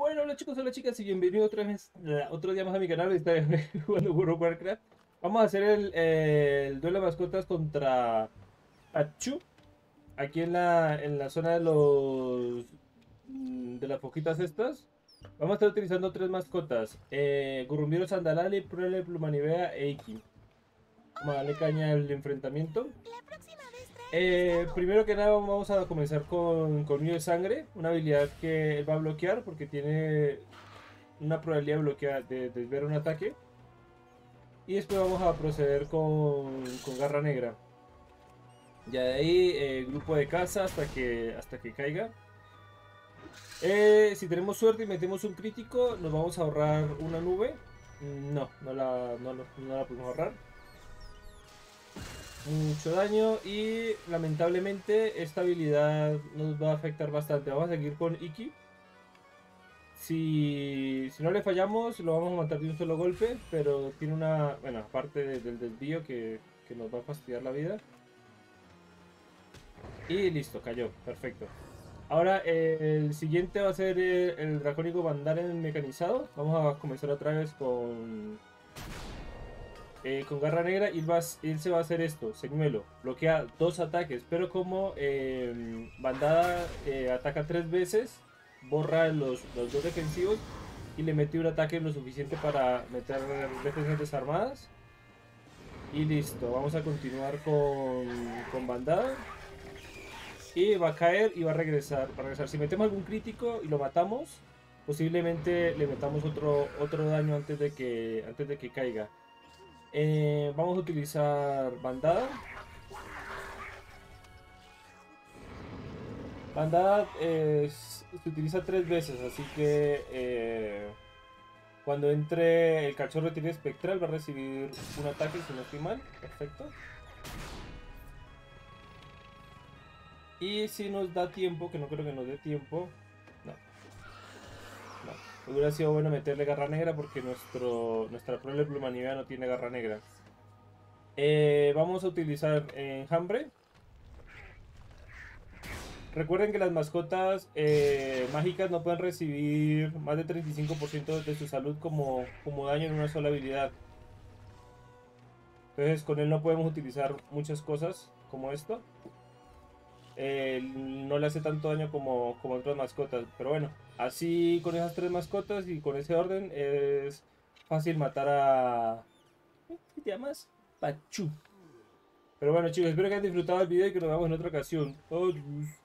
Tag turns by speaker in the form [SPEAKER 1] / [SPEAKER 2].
[SPEAKER 1] Bueno, hola chicos, hola chicas y bienvenidos otra vez, otro día más a mi canal. Está jugando World of Warcraft. Vamos a hacer el duelo de mascotas contra Pachu. Aquí en la zona de de las foquitas estas. Vamos a estar utilizando tres mascotas. Gurrumbiro Sandalali, Prole, Plumanivea e Iki. Vamos a darle caña al enfrentamiento.
[SPEAKER 2] La próxima vez trae pescado.
[SPEAKER 1] Primero que nada vamos a comenzar con Colmillo de Sangre, una habilidad que él va a bloquear porque tiene una probabilidad de bloquear, de desviar un ataque. Y después vamos a proceder con Garra Negra. Ya de ahí, grupo de caza hasta que caiga. Si tenemos suerte y metemos un crítico, nos vamos a ahorrar una nube. No, no la podemos ahorrar. Mucho daño y lamentablemente esta habilidad nos va a afectar bastante. Vamos a seguir con Iki. Si no le fallamos, lo vamos a matar de un solo golpe, pero tiene una, bueno, aparte del desvío que nos va a fastidiar la vida. Y listo, cayó, perfecto. Ahora el siguiente va a ser el dracónico Vandalen mecanizado. Vamos a comenzar otra vez con Garra Negra y él se va a hacer esto, señuelo. Bloquea dos ataques, pero como Bandada ataca tres veces, borra los dos defensivos y le mete un ataque lo suficiente para meter defensas desarmadas. Y listo, vamos a continuar con Bandada. Y va a caer y va a regresar. Si metemos algún crítico y lo matamos, posiblemente le metamos otro daño antes de que caiga. Vamos a utilizar bandada. Bandada se utiliza tres veces, así que cuando entre el cachorro tiene espectral va a recibir un ataque si no estoy mal. Perfecto. Y si nos da tiempo, que no creo que nos dé tiempo. No, no. Hubiera sido bueno meterle garra negra porque nuestra prole plumanivea no tiene garra negra. Vamos a utilizar enjambre. Recuerden que las mascotas mágicas no pueden recibir más del 35% de su salud como daño en una sola habilidad. Entonces con él no podemos utilizar muchas cosas como esto. No le hace tanto daño como otras mascotas. Pero bueno, así con esas tres mascotas y con ese orden es fácil matar a... ¿Qué te llamas? Pachu. Pero bueno chicos, espero que hayan disfrutado el video y que nos vemos en otra ocasión. Adiós.